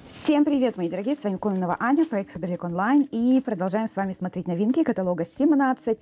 Всем привет, мои дорогие, с вами Кононова Аня, проект Faberlic Online, и продолжаем с вами смотреть новинки каталога 17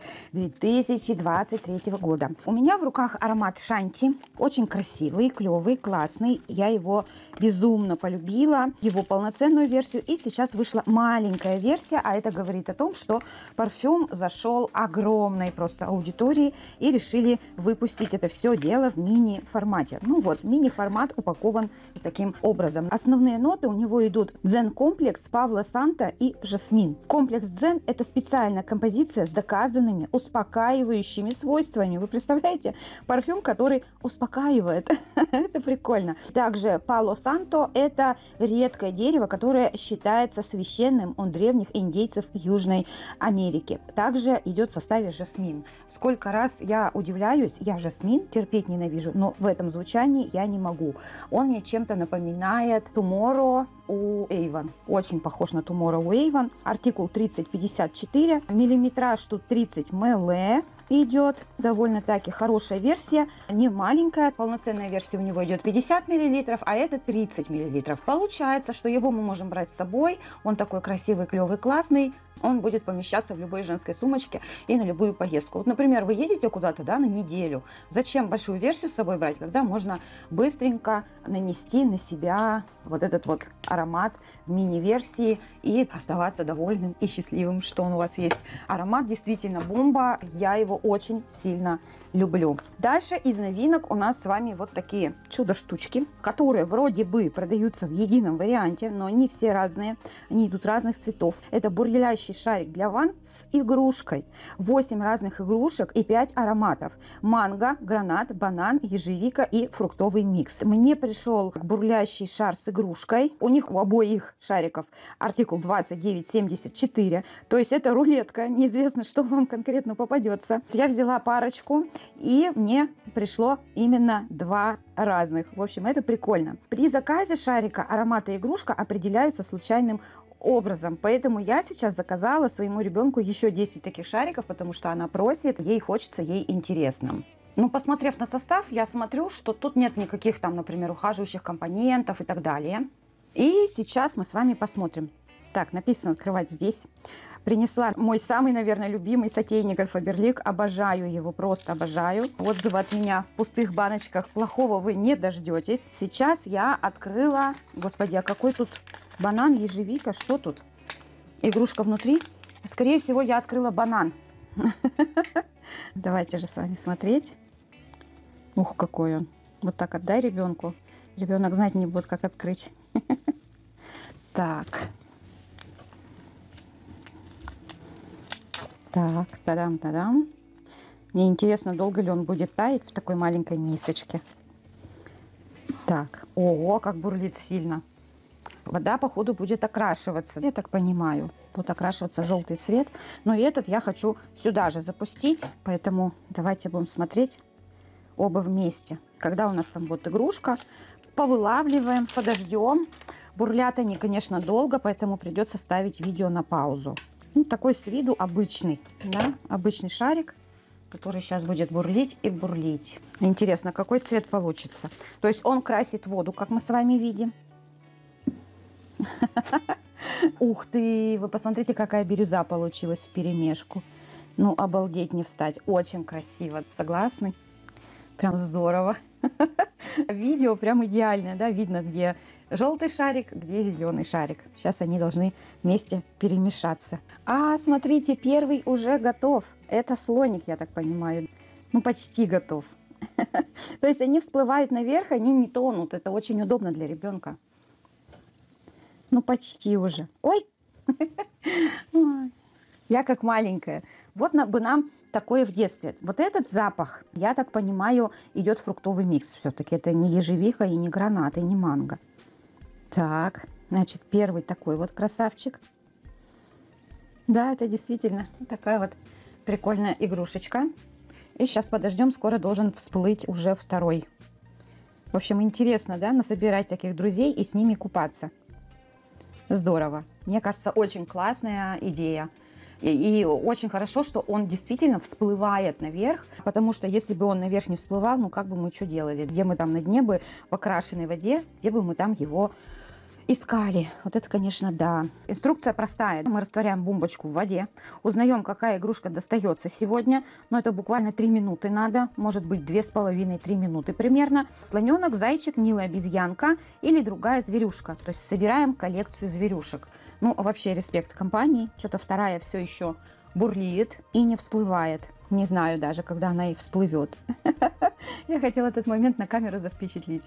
2023 года. У меня в руках аромат Шанти, очень красивый, клевый, классный, я его безумно полюбила, его полноценную версию, и сейчас вышла маленькая версия, а это говорит о том, что парфюм зашел огромной просто аудитории, и решили выпустить это все дело в мини-формате. Ну вот, мини-формат упакован таким образом. Основные ноты у него идут дзен-комплекс, Пало Санто и жасмин. Комплекс дзен – это специальная композиция с доказанными успокаивающими свойствами. Вы представляете? Парфюм, который успокаивает. Это прикольно. Также Пало Санто – это редкое дерево, которое считается священным у древних индейцев Южной Америки. Также идет в составе жасмин. Сколько раз я удивляюсь, я жасмин терпеть ненавижу, но в этом звучании я не могу. Он мне чем-то напоминает Tomorrow у Avon. Очень похож на Tomorrow у Avon. Артикул 3054. Миллиметраж тут 30 мл идет. Довольно-таки хорошая версия. Не маленькая. Полноценная версия у него идет 50 мл, а это 30 мл. Получается, что его мы можем брать с собой. Он такой красивый, клевый, классный. Он будет помещаться в любой женской сумочке и на любую поездку. Вот, например, вы едете куда-то, да, на неделю. Зачем большую версию с собой брать, когда можно быстренько нанести на себя вот этот вот аромат в мини-версии и оставаться довольным и счастливым, что он у вас есть. Аромат действительно бомба. Я его очень сильно люблю. Дальше из новинок у нас с вами вот такие чудо-штучки, которые вроде бы продаются в едином варианте, но они все разные. Они идут разных цветов. Это бурлящий шарик для ванн с игрушкой. 8 разных игрушек и 5 ароматов. Манго, гранат, банан, ежевика и фруктовый микс. Мне пришел бурлящий шар с игрушкой. У них у обоих шариков артикул 2974. То есть это рулетка. Неизвестно, что вам конкретно попадется. Я взяла парочку. И мне пришло именно 2 разных. В общем, это прикольно. При заказе шарика аромат и игрушка определяются случайным образом. Поэтому я сейчас заказала своему ребенку еще 10 таких шариков, потому что она просит, ей хочется, ей интересно. Ну, посмотрев на состав, я смотрю, что тут нет никаких там, например, ухаживающих компонентов и так далее. И сейчас мы с вами посмотрим. Так, написано «Открывать здесь». Принесла мой самый, наверное, любимый сотейник от Faberlic. Обожаю его, просто обожаю. Отзывы от меня в пустых баночках. Плохого вы не дождетесь. Сейчас я открыла... Господи, а какой тут банан, ежевика? Что тут? Игрушка внутри? Скорее всего, я открыла банан. Давайте же с вами смотреть. Ух, какой он. Вот так отдай ребенку. Ребенок знать не будет, как открыть. Так. Так, тадам-тадам. Мне интересно, долго ли он будет таять в такой маленькой мисочке. Так, ого, как бурлит сильно. Вода, походу, будет окрашиваться. Я так понимаю, будет окрашиваться желтый цвет. Но и этот я хочу сюда же запустить. Поэтому давайте будем смотреть оба вместе. Когда у нас там будет игрушка, повылавливаем, подождем. Бурлят они, конечно, долго, поэтому придется ставить видео на паузу. Ну, такой с виду обычный, да, обычный шарик, который сейчас будет бурлить и бурлить. Интересно, какой цвет получится. То есть он красит воду, как мы с вами видим. Ух ты, вы посмотрите, какая бирюза получилась вперемешку. Ну, обалдеть не встать. Очень красиво, согласны? Прям здорово. Видео прям идеальное, да, видно, где желтый шарик, где зеленый шарик. Сейчас они должны вместе перемешаться. А, смотрите, первый уже готов. Это слоник, я так понимаю. Ну, почти готов. То есть они всплывают наверх, они не тонут. Это очень удобно для ребенка. Ну, почти уже. Ой! Я как маленькая. Вот бы нам такое в детстве. Вот этот запах, я так понимаю, идет фруктовый микс. Все-таки это не ежевика и не гранат, и не манго. Так, значит, первый такой вот красавчик. Да, это действительно такая вот прикольная игрушечка. И сейчас подождем, скоро должен всплыть уже второй. В общем, интересно, да, насобирать таких друзей и с ними купаться. Здорово. Мне кажется, очень классная идея. И очень хорошо, что он действительно всплывает наверх, потому что если бы он наверх не всплывал, ну как бы мы что делали? Где мы там на дне бы в окрашенной воде, где бы мы там его Искали. Вот это, конечно, да. Инструкция простая. Мы растворяем бомбочку в воде, узнаем, какая игрушка достается сегодня. Но это буквально 3 минуты надо, может быть 2,5-3 минуты примерно. Слоненок, зайчик, милая обезьянка или другая зверюшка. То есть собираем коллекцию зверюшек. Ну, вообще респект компании. Что-то вторая все еще бурлит и не всплывает. Не знаю даже, когда она и всплывет. Я хотела этот момент на камеру запечатлеть.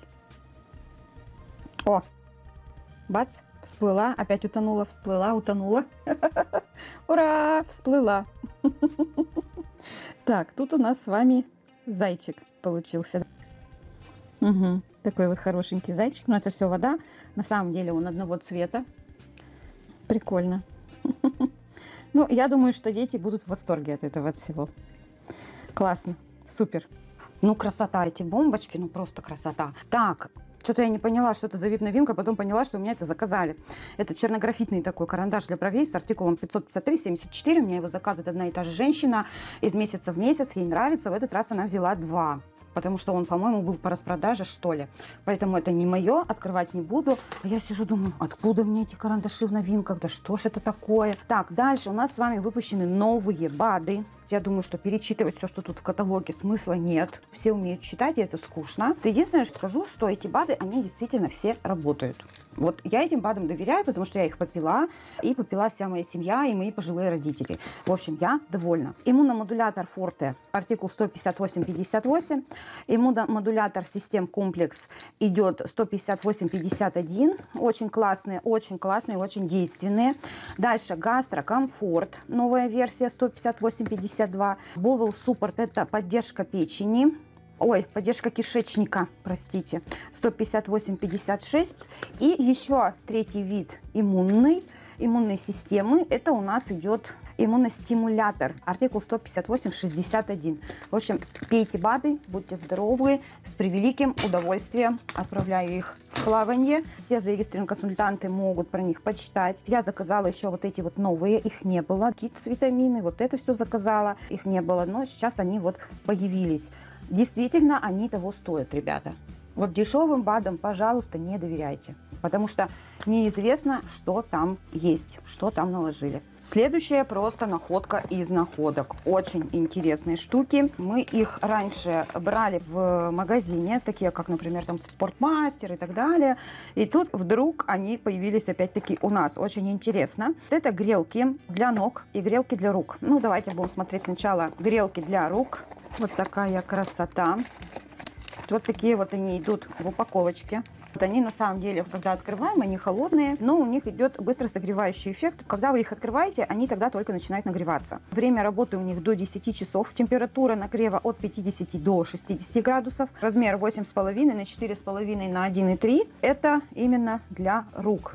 О! Бац, всплыла, опять утонула, всплыла, утонула. Ура, всплыла. Так, тут у нас с вами зайчик получился. Угу, такой вот хорошенький зайчик. Но это все вода. На самом деле он одного цвета. Прикольно. Ну, я думаю, что дети будут в восторге от этого всего. Классно, супер. Ну, красота, эти бомбочки, ну просто красота. Так, что-то я не поняла, что это за вип-новинка, потом поняла, что у меня это заказали. Это чернографитный такой карандаш для бровей с артикулом 553-74. У меня его заказывает одна и та же женщина из месяца в месяц. Ей нравится. В этот раз она взяла 2. Потому что он, по-моему, был по распродаже, что ли. Поэтому это не мое, открывать не буду. А я сижу, думаю, откуда мне эти карандаши в новинках? Да что ж это такое? Так, дальше у нас с вами выпущены новые БАДы. Я думаю, что перечитывать все, что тут в каталоге, смысла нет. Все умеют читать, и это скучно. Единственное, что скажу, что эти БАДы, они действительно все работают. Вот я этим БАДам доверяю, потому что я их попила, и попила вся моя семья, и мои пожилые родители. В общем, я довольна. Иммуномодулятор Форте, артикул 158-58. Иммуномодулятор Систем Комплекс идет 158-51. Очень классные, очень действенные. Дальше Гастрокомфорт, новая версия 158-52. Bowel Support, это поддержка печени. Ой, поддержка кишечника, простите, 158-56. И еще третий вид иммунной системы, это у нас идет иммуностимулятор, артикул 158-61. В общем, пейте БАДы, будьте здоровы, с превеликим удовольствием отправляю их в плавание. Все зарегистрированные консультанты могут про них почитать. Я заказала еще вот эти вот новые, их не было. Китс витамины, вот это все заказала, их не было, но сейчас они вот появились. Действительно, они того стоят, ребята. Вот дешевым БАДам, пожалуйста, не доверяйте, потому что неизвестно, что там есть, что там наложили. Следующая просто находка из находок. Очень интересные штуки. Мы их раньше брали в магазине, такие как, например, там Спортмастер и так далее. И тут вдруг они появились опять-таки у нас. Очень интересно. Это грелки для ног и грелки для рук. Ну, давайте будем смотреть сначала грелки для рук. Вот такая красота. Вот такие вот они идут в упаковочке. Вот они на самом деле, когда открываем, они холодные, но у них идет быстро согревающий эффект. Когда вы их открываете, они тогда только начинают нагреваться. Время работы у них до 10 часов. Температура нагрева от 50 до 60 градусов. Размер 8,5 на 4,5 на 1,3. Это именно для рук.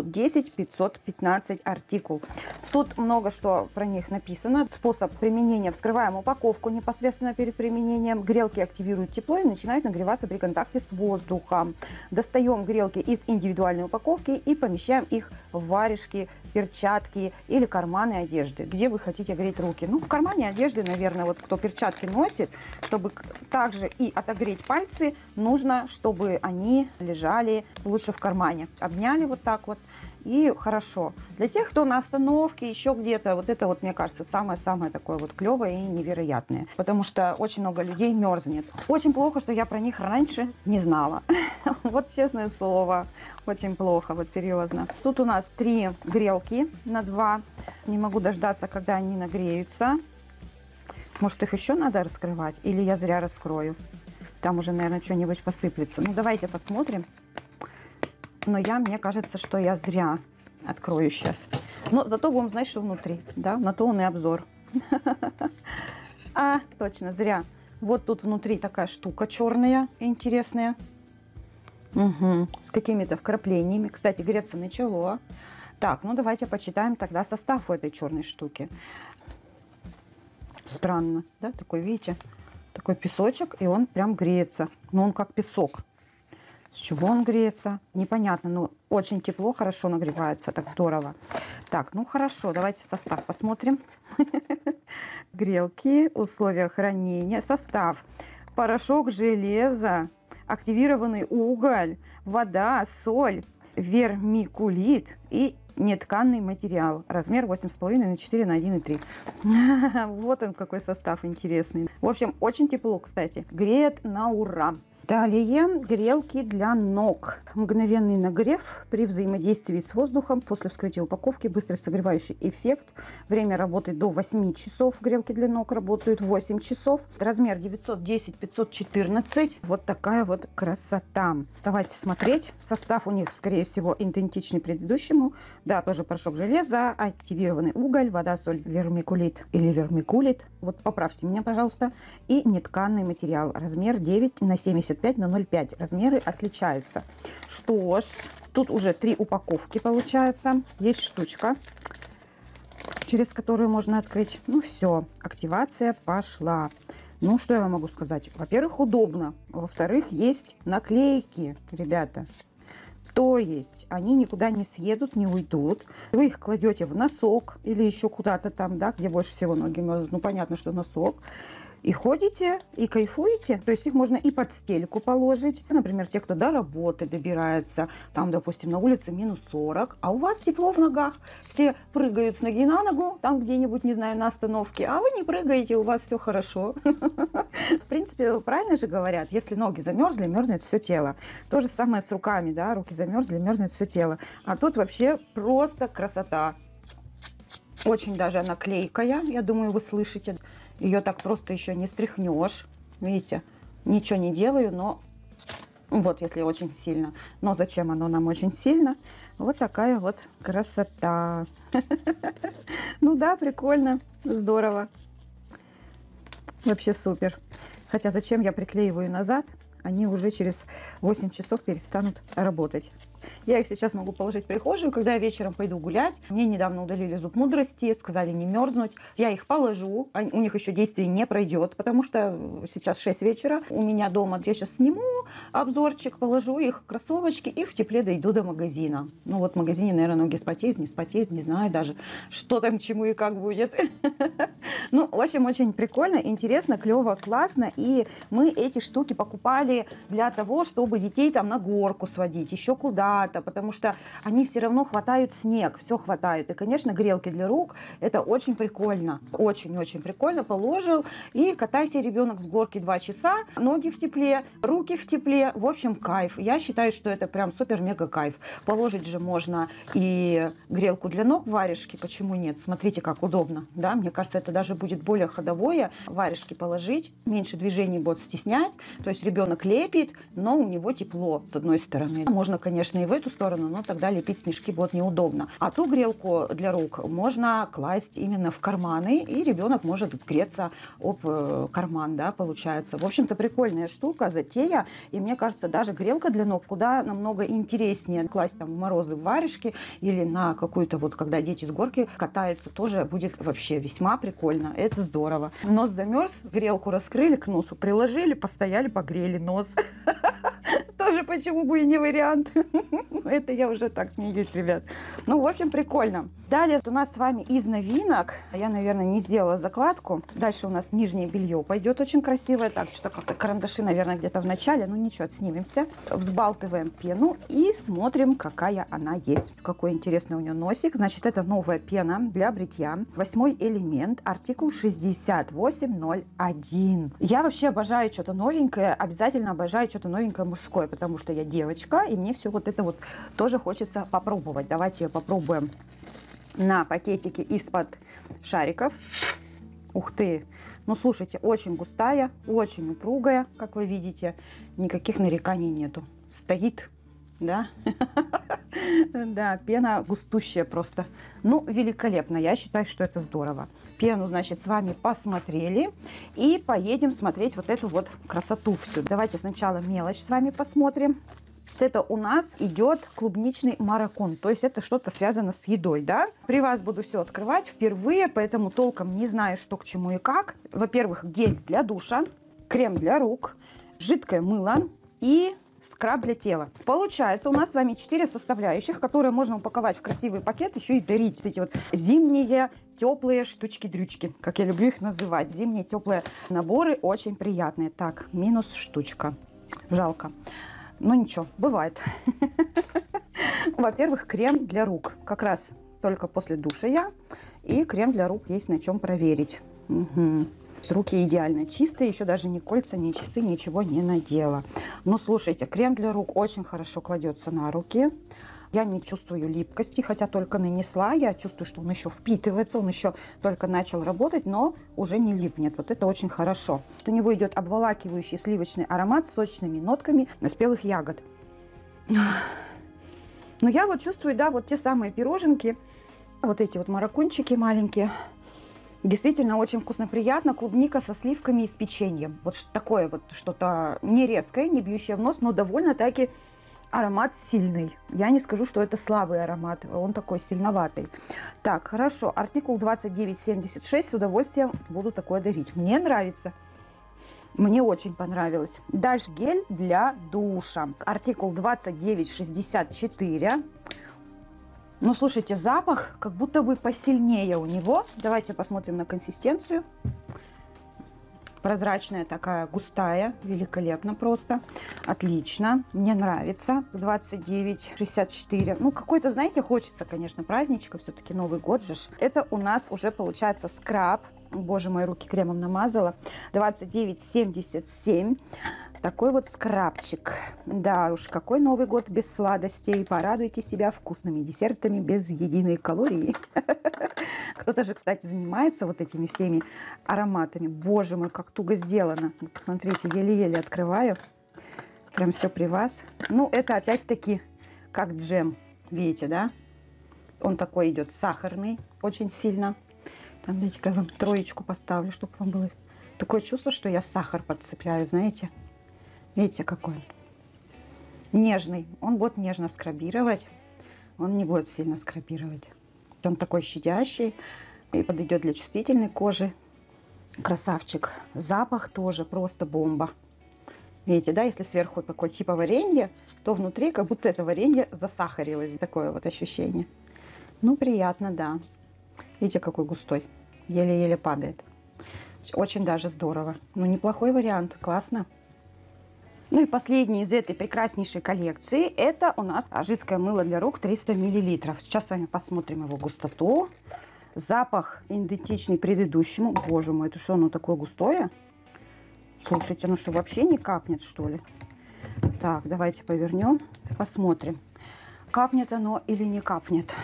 910-515 артикул. Тут много что про них написано. Способ применения. Вскрываем упаковку непосредственно перед применением. Грелки активируют тепло и начинают нагреваться при контакте с воздухом. Достаем грелки из индивидуальной упаковки и помещаем их в варежки, перчатки или карманы одежды, где вы хотите греть руки. Ну, в кармане одежды, наверное, вот кто перчатки носит, чтобы также и отогреть пальцы, нужно, чтобы они лежали лучше в кармане. Обняли вот так вот. И хорошо. Для тех, кто на остановке, еще где-то, вот это вот, мне кажется, самое-самое такое вот клевое и невероятное. Потому что очень много людей мерзнет. Очень плохо, что я про них раньше не знала. Вот честное слово. Очень плохо, вот серьезно. Тут у нас 3 грелки на 2. Не могу дождаться, когда они нагреются. Может, их еще надо раскрывать? Или я зря раскрою? Там уже, наверное, что-нибудь посыплется. Ну, давайте посмотрим. Но мне кажется, что я зря открою сейчас. Но зато будем знать, что внутри. Да, на то он и обзор. А, точно, зря. Вот тут внутри такая штука черная, интересная. Угу. С какими-то вкраплениями. Кстати, греться начало. Так, ну давайте почитаем тогда состав у этой черной штуки. Странно, да? Такой, видите, такой песочек, и он прям греется. Но он как песок. С чего он греется? Непонятно, но очень тепло, хорошо нагревается, так здорово. Так, ну хорошо, давайте состав посмотрим. Грелки, условия хранения, состав. Порошок железа, активированный уголь, вода, соль, вермикулит и нетканный материал. Размер 8,5 на 4 на 1,3. Вот он какой состав интересный. В общем, очень тепло, кстати. Греет на ура. Далее грелки для ног. Мгновенный нагрев при взаимодействии с воздухом после вскрытия упаковки. Быстрый согревающий эффект. Время работы до 8 часов. Грелки для ног работают 8 часов. Размер 910-514. Вот такая вот красота. Давайте смотреть. Состав у них, скорее всего, идентичный предыдущему. Да, тоже порошок железа, активированный уголь, вода, соль, вермикулит или вермикулит. Вот поправьте меня, пожалуйста. И нетканный материал. Размер 9 на 75 на 0,5. Размеры отличаются. Что ж, тут уже 3 упаковки получается. Есть штучка, через которую можно открыть. Ну все, активация пошла. Ну, что я вам могу сказать? Во-первых, удобно. Во-вторых, есть наклейки, ребята. То есть они никуда не съедут, не уйдут. Вы их кладете в носок или еще куда-то там, да, где больше всего ноги мерзнут. Ну, понятно, что носок. И ходите, и кайфуете. То есть их можно и под стельку положить. Например, те, кто до работы добирается, там, допустим, на улице минус 40, а у вас тепло в ногах. Все прыгают с ноги на ногу, там где-нибудь, не знаю, на остановке, а вы не прыгаете, у вас все хорошо. В принципе, правильно же говорят, если ноги замерзли, мерзнет все тело. То же самое с руками, да, руки замерзли, мерзнет все тело. А тут вообще просто красота. Очень даже она клейкая, я думаю, вы слышите. Ее так просто еще не стряхнешь. Видите, ничего не делаю, но вот если очень сильно. Но зачем оно нам очень сильно? Вот такая вот красота. Ну да, прикольно, здорово. Вообще супер. Хотя зачем я приклеиваю назад? Они уже через 8 часов перестанут работать. Я их сейчас могу положить в прихожую, когда я вечером пойду гулять. Мне недавно удалили зуб мудрости, сказали не мерзнуть. Я их положу, у них еще действие не пройдет, потому что сейчас 6 вечера у меня дома. Я сейчас сниму обзорчик, положу их в кроссовочки и в тепле дойду до магазина. Ну вот в магазине, наверное, ноги спотеют, не знаю даже, что там, чему и как будет. Ну, в общем, очень прикольно, интересно, клево, классно. И мы эти штуки покупали для того, чтобы детей там на горку сводить, еще куда-то, потому что они все равно хватают снег, все хватают. И, конечно, грелки для рук, это очень прикольно, очень-очень прикольно. Положил и катайся, ребенок, с горки 2 часа, ноги в тепле, руки в тепле, в общем, кайф. Я считаю, что это прям супер-мега кайф. Положить же можно и грелку для ног, варежки, почему нет? Смотрите, как удобно, да, мне кажется, это даже будет более ходовое, варежки положить, меньше движений будет стеснять, то есть ребенок лепит, но у него тепло с одной стороны. Можно, конечно, и в эту сторону, но тогда лепить снежки будет неудобно. А ту грелку для рук можно класть именно в карманы, и ребенок может греться об карман, да, получается. В общем-то, прикольная штука, затея, и мне кажется, даже грелка для ног куда намного интереснее класть там в морозы в варежки или на какую-то вот, когда дети с горки катаются, тоже будет вообще весьма прикольно. Это здорово. Нос замерз, грелку раскрыли, к носу приложили, постояли, погрели нос. Тоже почему бы и не вариант. Это я уже так смеюсь, ребят. Ну, в общем, прикольно. Далее у нас с вами из новинок. Я, наверное, не сделала закладку. Дальше у нас нижнее белье пойдет очень красивое. Так, что как-то карандаши, наверное, где-то в начале. Ну, ничего, снимемся. Взбалтываем пену и смотрим, какая она есть. Какой интересный у нее носик. Значит, это новая пена для бритья. 8-й элемент, артикул 6801. Я вообще обожаю что-то новенькое. Обязательно обожаю что-то новенькое мужское, потому что я девочка, и мне все вот это вот тоже хочется попробовать. Давайте попробуем на пакетике из-под шариков. Ух ты! Ну, слушайте, очень густая, очень упругая, как вы видите. Никаких нареканий нету. Стоит, да? Да, пена густущая просто. Ну, великолепно. Я считаю, что это здорово. Пену, значит, с вами посмотрели. И поедем смотреть вот эту вот красоту всю. Давайте сначала мелочь с вами посмотрим. Вот это у нас идет клубничный маракон. То есть это что-то связано с едой, да? При вас буду все открывать впервые, поэтому толком не знаю, что к чему и как. Во-первых, гель для душа, крем для рук, жидкое мыло и скраб для тела. Получается у нас с вами 4 составляющих, которые можно упаковать в красивый пакет, еще и дарить. Эти вот зимние теплые штучки-дрючки, как я люблю их называть. Зимние теплые наборы очень приятные. Так, минус штучка. Жалко. Но ничего, бывает. Во-первых, крем для рук. Как раз только после душа я. И крем для рук есть на чем проверить. Угу. Руки идеально чистые, еще даже ни кольца, ни часы, ничего не надела. Ну, слушайте, крем для рук очень хорошо кладется на руки. Я не чувствую липкости, хотя только нанесла. Я чувствую, что он еще впитывается, он еще только начал работать, но уже не липнет. Вот это очень хорошо. У него идет обволакивающий сливочный аромат с сочными нотками спелых ягод. Но я вот чувствую, да, вот те самые пироженки, вот эти вот маракунчики маленькие. Действительно очень вкусно, приятно. Клубника со сливками и с печеньем. Вот такое вот что-то не резкое, не бьющее в нос, но довольно-таки аромат сильный. Я не скажу, что это слабый аромат, он такой сильноватый. Так, хорошо, артикул 2976, с удовольствием буду такое дарить. Мне нравится. Мне очень понравилось. Дальше гель для душа. Артикул 2964. Ну, слушайте, запах как будто бы посильнее у него. Давайте посмотрим на консистенцию. Прозрачная такая, густая, великолепно просто. Отлично, мне нравится. 2964. Ну, какой-то, знаете, хочется, конечно, праздничка. Все-таки Новый год же. Это у нас уже получается скраб. Боже мой, руки кремом намазала. 2977. Такой вот скрабчик. Да уж, какой Новый год без сладостей. Порадуйте себя вкусными десертами без единой калории. Кто-то же, кстати, занимается вот этими всеми ароматами. Боже мой, как туго сделано. Посмотрите, еле-еле открываю. Прям все при вас. Ну, это опять-таки как джем. Видите, да? Он такой идет сахарный, очень сильно. Там, дайте-ка я вам троечку поставлю, чтобы вам было такое чувство, что я сахар подцепляю, знаете? Видите, какой он? Нежный. Он будет нежно скрабировать. Он не будет сильно скрабировать. Он такой щадящий и подойдет для чувствительной кожи. Красавчик. Запах тоже просто бомба. Видите, да, если сверху такой типа варенье, то внутри как будто это варенье засахарилось. Такое вот ощущение. Ну, приятно, да. Видите, какой густой. Еле-еле падает. Очень даже здорово. Ну, неплохой вариант. Классно. Ну и последний из этой прекраснейшей коллекции, это у нас жидкое мыло для рук 300 мл. Сейчас с вами посмотрим его густоту. Запах идентичный предыдущему. Боже мой, это что, оно такое густое? Слушайте, ну что, вообще не капнет, что ли? Так, давайте повернем, посмотрим, капнет оно или не капнет.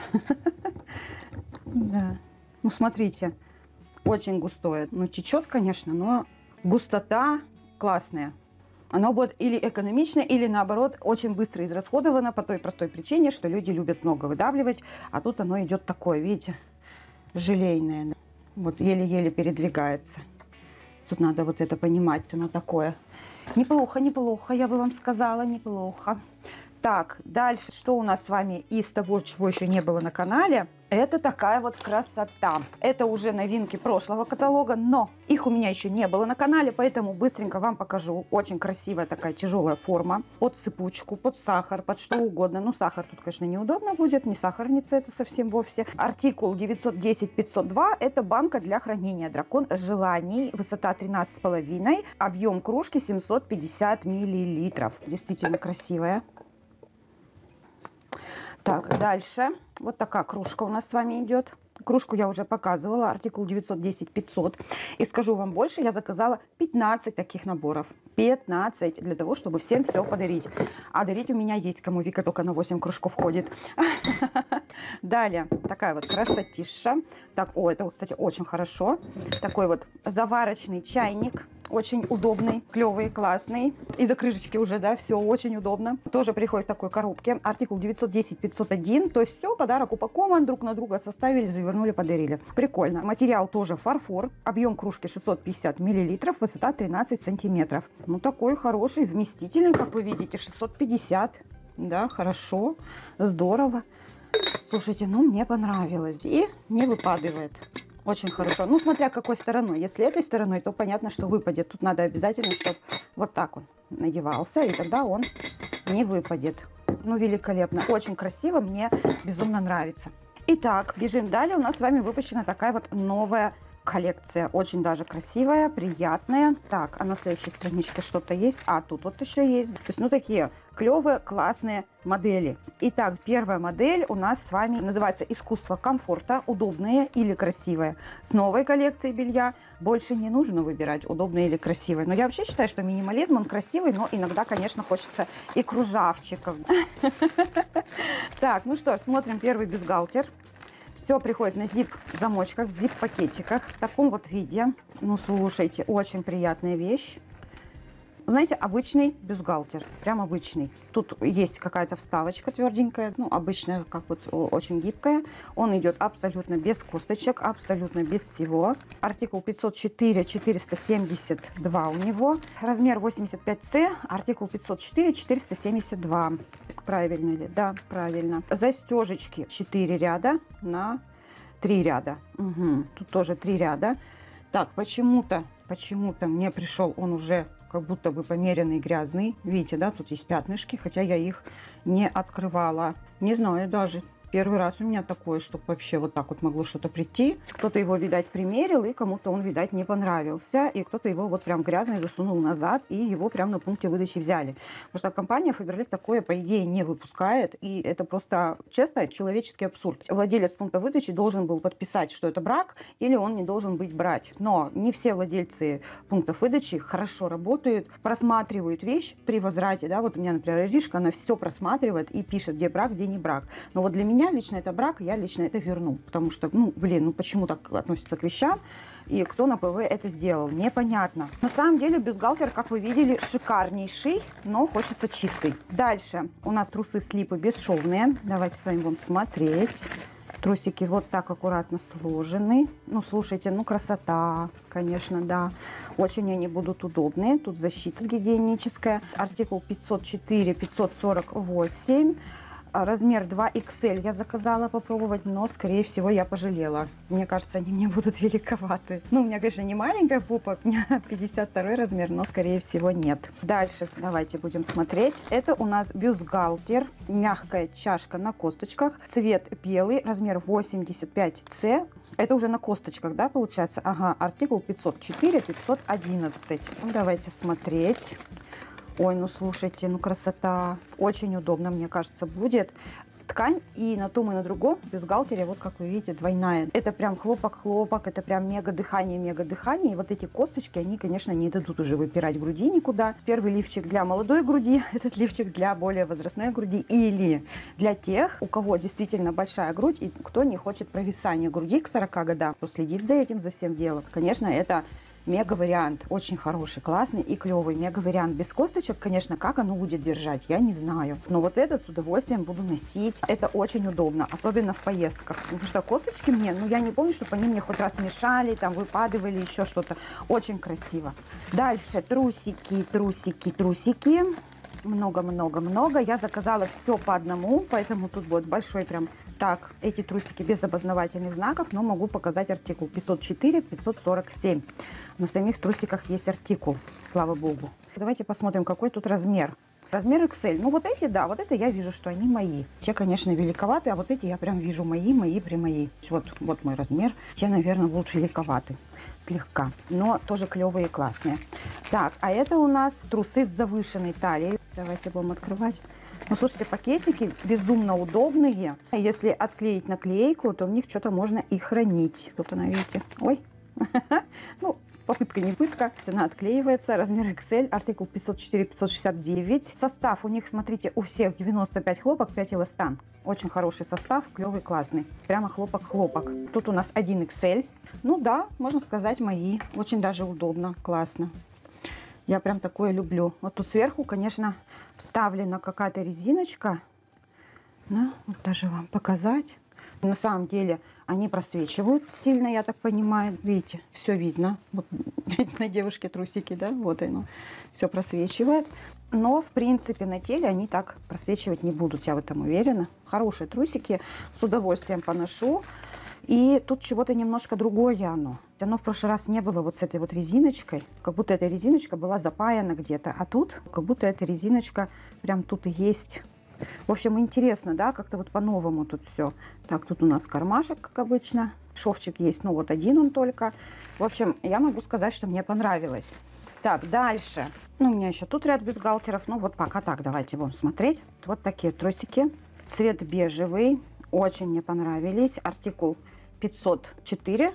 Да. Ну, смотрите, очень густое. Ну, течет, конечно, но густота классная. Оно будет или экономично, или наоборот очень быстро израсходовано по той простой причине, что люди любят много выдавливать, а тут оно идет такое, видите, желейное. Вот еле-еле передвигается. Тут надо вот это понимать, оно такое. Неплохо, неплохо, я бы вам сказала, неплохо. Так, дальше, что у нас с вами из того, чего еще не было на канале, это такая вот красота. Это уже новинки прошлого каталога, но их у меня еще не было на канале, поэтому быстренько вам покажу. Очень красивая такая тяжелая форма. Под сыпучку, под сахар, под что угодно. Ну, сахар тут, конечно, неудобно будет, не сахарница это совсем вовсе. Артикул 910-502, это банка для хранения дракон желаний. Высота 13,5, объем кружки 750 мл. Действительно красивая. Так, дальше. Вот такая кружка у нас с вами идет. Кружку я уже показывала, артикул 910-500. И скажу вам больше, я заказала 15 таких наборов. 15 для того, чтобы всем все подарить. А дарить у меня есть кому. Вика только на 8 кружков ходит. Далее, такая вот красотища. Так, о, это, кстати, очень хорошо. Такой вот заварочный чайник. Очень удобный, клевый, классный. Из-за крышечки уже, да, все очень удобно. Тоже приходит в такой коробке. Артикул 910-501. То есть все, подарок упакован, друг на друга составили, завернули, подарили. Прикольно. Материал тоже фарфор. Объем кружки 650 мл, высота 13 сантиметров. Ну, такой хороший, вместительный, как вы видите, 650. Да, хорошо, здорово. Слушайте, ну, мне понравилось. И не выпадывает. Очень хорошо. Ну, смотря какой стороной. Если этой стороной, то понятно, что выпадет. Тут надо обязательно, чтобы вот так он надевался, и тогда он не выпадет. Ну, великолепно. Очень красиво, мне безумно нравится. Итак, бежим далее. У нас с вами выпущена такая вот новая Коллекция очень даже красивая, приятная. Так, а на следующей страничке что-то есть? А, тут вот еще есть. То есть, ну, такие клевые, классные модели. Итак, первая модель у нас с вами называется «Искусство комфорта. Удобное или красивое». С новой коллекцией белья больше не нужно выбирать, удобное или красивое. Но я вообще считаю, что минимализм, он красивый, но иногда, конечно, хочется и кружавчиков. Так, ну что ж, смотрим первый бюстгальтер. Все приходит на зип-замочках, в зип-пакетиках. В таком вот виде. Ну, слушайте, очень приятная вещь. Знаете, обычный бюстгальтер. Прям обычный. Тут есть какая-то вставочка тверденькая. Ну, обычная, как вот очень гибкая. Он идет абсолютно без косточек, абсолютно без всего. Артикул 504-472 у него. Размер 85С. Артикул 504-472. Правильно ли? Да, правильно. Застежечки 4 ряда на 3 ряда. Угу. Тут тоже 3 ряда. Так, почему-то мне пришел он уже как будто бы померенный грязный. Видите, да, тут есть пятнышки, хотя я их не открывала. Не знаю даже. Первый раз у меня такое, чтобы вообще вот так вот могло что-то прийти. Кто-то его, видать, примерил, и кому-то он, видать, не понравился. И кто-то его вот прям грязный засунул назад, и его прям на пункте выдачи взяли. Потому что компания Faberlic такое, по идее, не выпускает. И это просто, честно, человеческий абсурд. Владелец пункта выдачи должен был подписать, что это брак, или он не должен быть брать. Но не все владельцы пунктов выдачи хорошо работают, просматривают вещь при возврате. Да? Вот у меня, например, Иришка, она все просматривает и пишет, где брак, где не брак. Но вот для меня лично это брак, я лично это верну. Потому что, ну, блин, ну почему так относятся к вещам? И кто на ПВ это сделал? Непонятно. На самом деле бюстгальтер, как вы видели, шикарнейший, но хочется чистый. Дальше у нас трусы слипы бесшовные. Давайте с вами будем смотреть. Трусики вот так аккуратно сложены. Ну, слушайте, ну красота, конечно, да. Очень они будут удобные. Тут защита гигиеническая. Артикул 504-548. Размер 2XL я заказала попробовать, но, скорее всего, я пожалела. Мне кажется, они мне будут великоваты. Ну, у меня, конечно, не маленькая попа, у меня 52 размер, но, скорее всего, нет. Дальше давайте будем смотреть. Это у нас бюстгальтер, мягкая чашка на косточках, цвет белый, размер 85С. Это уже на косточках, да, получается? Ага, артикул 504-511. Давайте смотреть. Ой, ну слушайте, ну красота. Очень удобно, мне кажется, будет. Ткань и на том, и на другом бюстгальтере, вот как вы видите, двойная. Это прям хлопок-хлопок, это прям мега-дыхание, мега-дыхание. И вот эти косточки, они, конечно, не дадут уже выпирать груди никуда. Первый лифчик для молодой груди, этот лифчик для более возрастной груди. Или для тех, у кого действительно большая грудь и кто не хочет провисания груди к 40 годам, кто следит за этим, за всем делом. Конечно, это мега-вариант, очень хороший, классный и клевый. Мега-вариант без косточек, конечно, как оно будет держать, я не знаю. Но вот этот с удовольствием буду носить. Это очень удобно, особенно в поездках. Потому что косточки мне, ну я не помню, чтобы они мне хоть раз мешали, там выпадывали, еще что-то. Очень красиво. Дальше трусики, трусики, трусики. Много-много-много. Я заказала все по одному, поэтому тут будет большой прям... Так, эти трусики без опознавательных знаков, но могу показать артикул 504-547. На самих трусиках есть артикул, слава богу. Давайте посмотрим, какой тут размер. Размер XL. Ну вот эти, да, вот это я вижу, что они мои. Те, конечно, великоваты, а вот эти я прям вижу мои при мои. Вот мой размер. Те, наверное, будут великоваты слегка, но тоже клевые и классные. Так, а это у нас трусы с завышенной талией. Давайте будем открывать. Ну, слушайте, пакетики безумно удобные. Если отклеить наклейку, то в них что-то можно и хранить. Тут она, видите, ой, ну, попытка не пытка. Цена отклеивается, размер XL, артикул 504-569. Состав у них, смотрите, у всех 95 хлопок, 5 эластан. Очень хороший состав, клевый, классный. Прямо хлопок-хлопок. Тут у нас 1 XL. Ну да, можно сказать, мои. Очень даже удобно, классно. Я прям такое люблю. Вот тут сверху, конечно, вставлена какая-то резиночка. Ну, вот даже вам показать. На самом деле они просвечивают сильно, я так понимаю. Видите, все видно. Вот на девушке трусики, да, вот оно. Все просвечивает. Но, в принципе, на теле они так просвечивать не будут, я в этом уверена. Хорошие трусики, с удовольствием поношу. И тут чего-то немножко другое оно. Оно в прошлый раз не было вот с этой вот резиночкой. Как будто эта резиночка была запаяна где-то. А тут как будто эта резиночка прям тут и есть. В общем, интересно, да, как-то вот по-новому тут все. Так, тут у нас кармашек, как обычно. Шовчик есть, ну вот один он только. В общем, я могу сказать, что мне понравилось. Так, дальше. Ну, у меня еще тут ряд бюстгальтеров. Ну, вот пока так, давайте будем смотреть. Вот такие трусики. Цвет бежевый. Очень мне понравились. Артикул 504,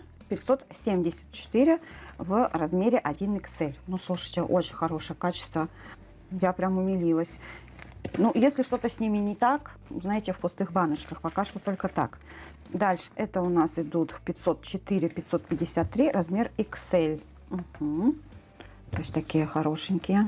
574 в размере 1XL. Ну, слушайте, очень хорошее качество. Я прям умилилась. Ну, если что-то с ними не так, знаете, в пустых баночках. Пока что только так. Дальше. Это у нас идут 504, 553, размер XL. Угу. То есть такие хорошенькие.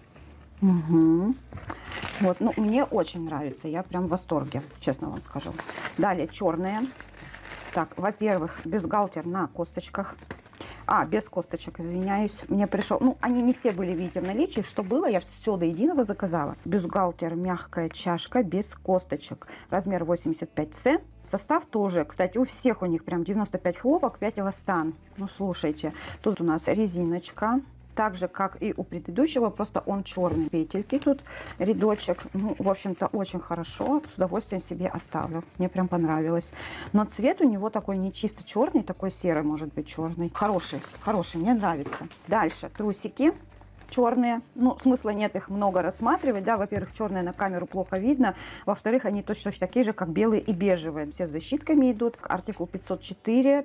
Угу. Вот, ну, мне очень нравится. Я прям в восторге, честно вам скажу. Далее черные. Так, во-первых, бюстгальтер на косточках. Без косточек, извиняюсь. Мне пришел, ну, они не все были, видите, в наличии. Что было, я все до единого заказала. Бюстгальтер, мягкая чашка, без косточек. Размер 85С. Состав тоже, кстати, у всех у них прям 95 хлопок, 5 эластан. Ну, слушайте, тут у нас резиночка. Так же, как и у предыдущего, просто он черный. Петельки тут, рядочек. Ну, в общем-то, очень хорошо. С удовольствием себе оставлю. Мне прям понравилось. Но цвет у него такой не чисто черный, такой серый, может быть, черный. Хороший, хороший, мне нравится. Дальше трусики черные. Ну, смысла нет их много рассматривать. Да, во-первых, черные на камеру плохо видно. Во-вторых, они точно такие же, как белые и бежевые. Все с защитками идут. Артикул 504,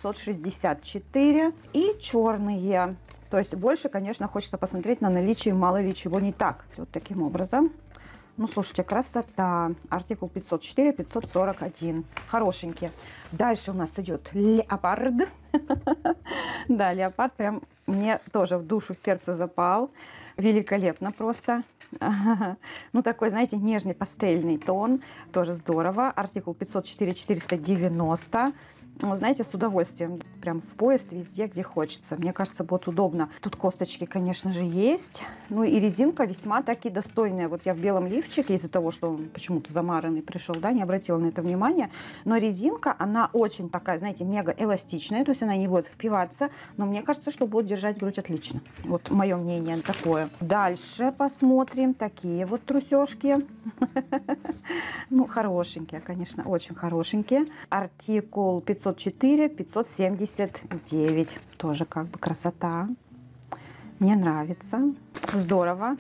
564 и черные. То есть больше, конечно, хочется посмотреть на наличие, мало ли чего не так. Вот таким образом. Ну, слушайте, красота. Артикул 504, 541. Хорошенькие. Дальше у нас идет леопард. Да, леопард прям мне тоже в душу, в сердце запал. Великолепно просто. Ну, такой, знаете, нежный пастельный тон. Тоже здорово. Артикул 504, 490. Ну, знаете, с удовольствием. Прям в поезд, везде, где хочется. Мне кажется, будет удобно. Тут косточки, конечно же, есть. Ну и резинка весьма таки достойная. Вот я в белом лифчике, из-за того, что он почему-то замаранный пришел, да, не обратила на это внимания. Но резинка, она очень такая, знаете, мега эластичная. То есть она не будет впиваться. Но мне кажется, что будет держать грудь отлично. Вот мое мнение такое. Дальше посмотрим. Такие вот трусешки. Ну, хорошенькие, конечно, очень хорошенькие. Артикул 504, 579. Тоже как бы красота. Мне нравится. Здорово.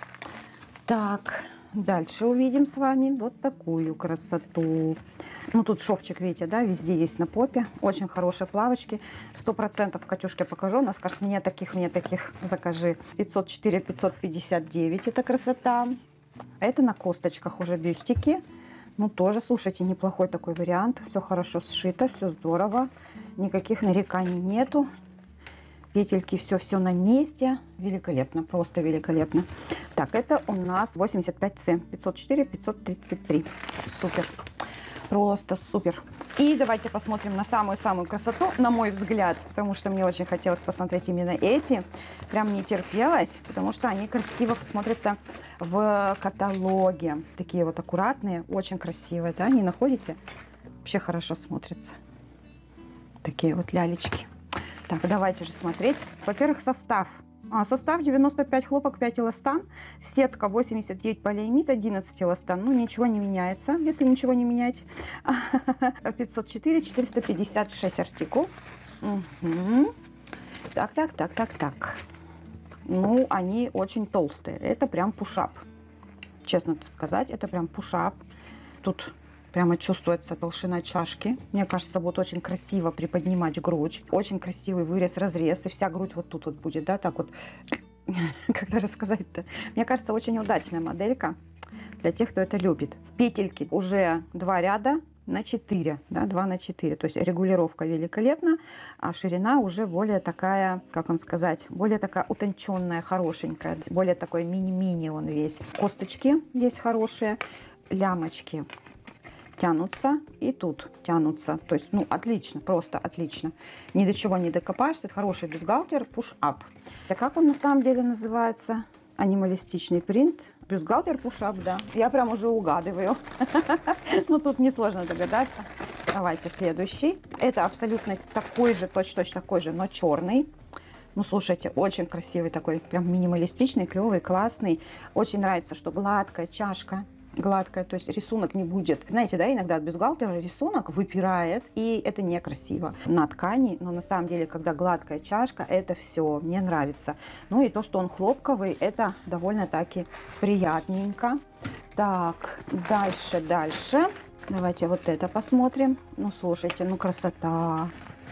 Так, дальше увидим с вами вот такую красоту. Ну, тут шовчик, видите, да, везде есть на попе. Очень хорошие плавочки. 100% Катюшке покажу. Она скажет, мне таких, закажи. 504, 559. Это красота. Это на косточках уже бюстики. Ну, тоже, слушайте, неплохой такой вариант. Все хорошо сшито, все здорово. Никаких нареканий нету. Петельки, все на месте. Великолепно, просто великолепно. Так, это у нас 85С. 504, 533. Супер. Просто супер. И давайте посмотрим на самую-самую красоту, на мой взгляд. Потому что мне очень хотелось посмотреть именно эти. Прям не терпелось, потому что они красиво смотрятся в каталоге. Такие вот аккуратные, очень красивые, да, не находите? Вообще хорошо смотрятся. Такие вот лялечки. Так, давайте же смотреть. Во-первых, состав. Состав 95 хлопок, 5 эластан. Сетка 89 полиамид, 11 эластан. Ну, ничего не меняется, если ничего не менять. 504, 456 артикул. Угу. Так. Ну, они очень толстые. Это прям пушап. Честно сказать, это прям пушап. Тут прямо чувствуется толщина чашки. Мне кажется, будет очень красиво приподнимать грудь. Очень красивый вырез, разрез. И вся грудь вот тут вот будет, да, так вот. Как даже сказать-то? Мне кажется, очень удачная моделька для тех, кто это любит. Петельки уже 2 ряда на 4, да, 2 на 4. То есть регулировка великолепна, а ширина уже более такая, как вам сказать, более такая утонченная, хорошенькая. Более такой мини-мини он весь. Косточки здесь хорошие, лямочки тянутся и тут тянутся. То есть, ну, отлично, просто отлично. Ни до чего не докопаешься. Это хороший бюстгальтер, push-up. А как он на самом деле называется? Анималистичный принт. Бюстгальтер push-up, да. Я прям уже угадываю. Ну, тут несложно догадаться. Давайте следующий. Это абсолютно такой же, точно такой же, но черный. Ну, слушайте, очень красивый такой, прям минималистичный, клевый, классный. Очень нравится, что гладкая чашка. гладкая, то есть рисунок не будет. Знаете, да, иногда от бюстгальтера рисунок выпирает, и это некрасиво на ткани, но на самом деле, когда гладкая чашка, это все, мне нравится. Ну и то, что он хлопковый, это довольно-таки приятненько. Так, дальше. Давайте вот это посмотрим. Ну, слушайте, ну красота.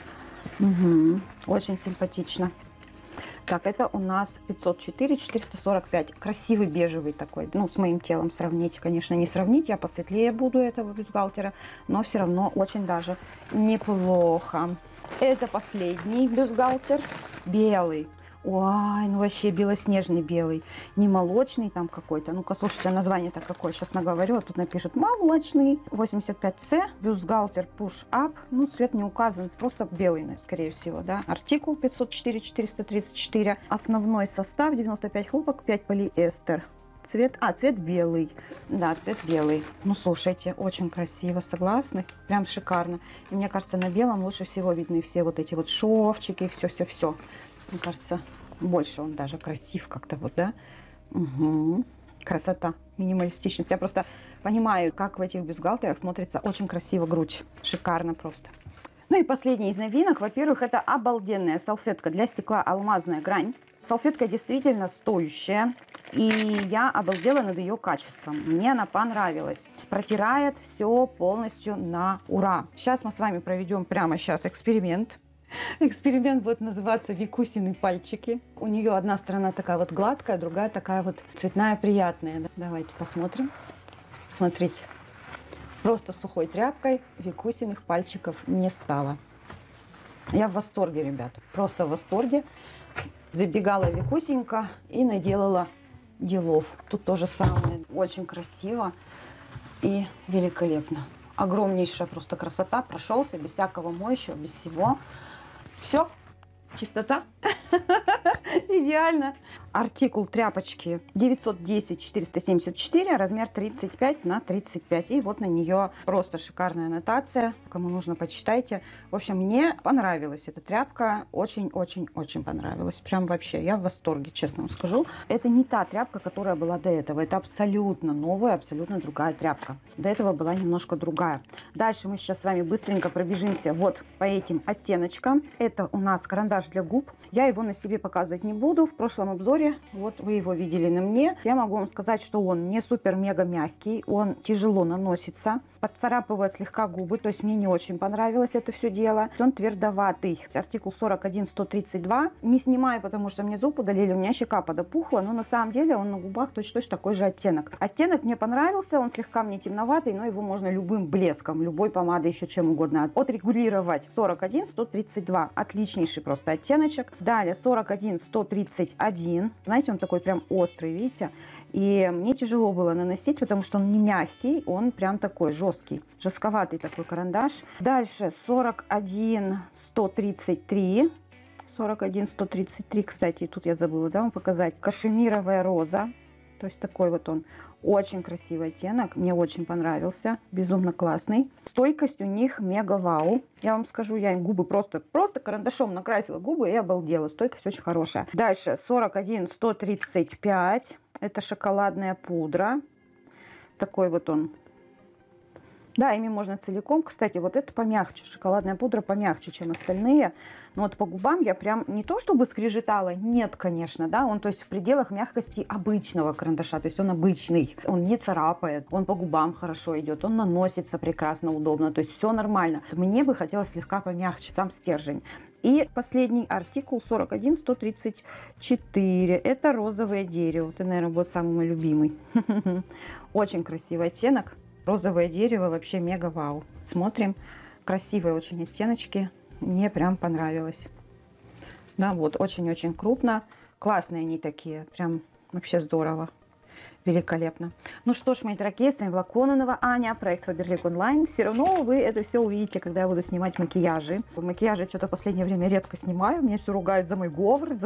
Угу. Очень симпатично. Так, это у нас 504, 445. Красивый бежевый такой. Ну, с моим телом сравнить, конечно, не сравнить. Я посветлее буду этого бюстгальтера, но все равно очень даже неплохо. Это последний бюстгальтер. Белый. Ой, ну вообще белоснежный белый. Не молочный там какой-то. Ну-ка, слушайте, название-то какое. Сейчас наговорю. Тут напишут молочный. 85C. Бюстгальтер Push Up. Ну, цвет не указан. Просто белый, скорее всего, да. Артикул 504, 434. Основной состав 95 хлопок, 5 полиэстер. Цвет белый. Да, цвет белый. Ну, слушайте, очень красиво, согласны? Прям шикарно. И мне кажется, на белом лучше всего видны все вот эти вот шовчики, все. Мне кажется, больше он даже красив как-то вот, да? Угу. Красота, минималистичность. Я просто понимаю, как в этих бюстгальтерах смотрится очень красиво грудь. Шикарно просто. Ну и последний из новинок. Во-первых, это обалденная салфетка для стекла «Алмазная грань». Салфетка действительно стоящая. И я обалдела над ее качеством. Мне она понравилась. Протирает все полностью на ура. Сейчас мы с вами проведем прямо сейчас эксперимент. Эксперимент будет называться «Викусины пальчики». У нее одна сторона такая вот гладкая, другая такая вот цветная, приятная. Давайте посмотрим. Смотрите. Просто сухой тряпкой Викусиных пальчиков не стало. Я в восторге, ребят. Просто в восторге. Забегала Викусенька и наделала делов. Тут то же самое. Очень красиво и великолепно. Огромнейшая просто красота. Прошелся без всякого моющего, без всего. Все, чистота, идеально. Артикул тряпочки 910-474, размер 35 на 35. И вот на нее просто шикарная аннотация. Кому нужно, почитайте. В общем, мне понравилась эта тряпка. Очень понравилась. Прям вообще, я в восторге, честно вам скажу. Это не та тряпка, которая была до этого. Это абсолютно новая, абсолютно другая тряпка. До этого была немножко другая. Дальше мы сейчас с вами быстренько пробежимся вот по этим оттеночкам. Это у нас карандаш для губ. Я его на себе показывать не буду. В прошлом обзоре, вот вы его видели на мне. Я могу вам сказать, что он не супер-мега мягкий. Он тяжело наносится. Подцарапывает слегка губы. То есть мне не очень понравилось это все дело. Он твердоватый. Артикул 41-132. Не снимаю, потому что мне зуб удалили. У меня щека подопухла. Но на самом деле он на губах точно такой же оттенок. Оттенок мне понравился. Он слегка мне темноватый. Но его можно любым блеском, любой помадой, еще чем угодно отрегулировать. 41-132. Отличнейший просто оттеночек. Далее 41-131. Знаете, он такой прям острый, видите? И мне тяжело было наносить, потому что он не мягкий, он прям такой жесткий, жестковатый такой карандаш. Дальше 41-133. 41-133, кстати, тут я забыла, да, вам показать. Кашемировая роза. То есть такой вот он. Очень красивый оттенок. Мне очень понравился. Безумно классный. Стойкость у них мега вау. Я вам скажу, я им губы просто карандашом накрасила губы и обалдела. Стойкость очень хорошая. Дальше 41-135. Это шоколадная пудра. Такой вот он. Да, ими можно целиком. Кстати, вот это помягче. Шоколадная пудра помягче, чем остальные. Но вот по губам я прям не то чтобы скрежетала. Нет, конечно, да. Он то есть в пределах мягкости обычного карандаша. То есть он обычный. Он не царапает. Он по губам хорошо идет. Он наносится прекрасно, удобно. То есть все нормально. Мне бы хотелось слегка помягче сам стержень. И последний артикул 41-134. Это розовое дерево. Это, наверное, будет самый мой любимый. Очень красивый оттенок. Розовое дерево вообще мега вау. Смотрим. Красивые очень оттеночки. Мне прям понравилось. Да, вот очень-очень крупно. Классные они такие. Прям вообще здорово. Великолепно. Ну что ж, мои дорогие, с вами была Кононова Аня, проект Faberlic Online. Все равно вы это все увидите, когда я буду снимать макияжи. Макияжи что-то в последнее время редко снимаю. Меня все ругают за мой говор,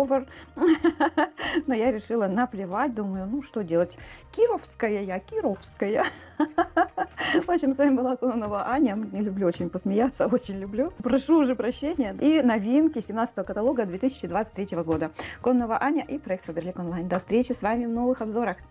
Но я решила наплевать. Думаю, ну что делать? Кировская я, Кировская. В общем, с вами была Кононова Аня. Не люблю очень посмеяться, очень люблю. Прошу уже прощения. И новинки 17-го каталога 2023 года. Кононова Аня и проект Faberlic Online. До встречи с вами в новых обзорах.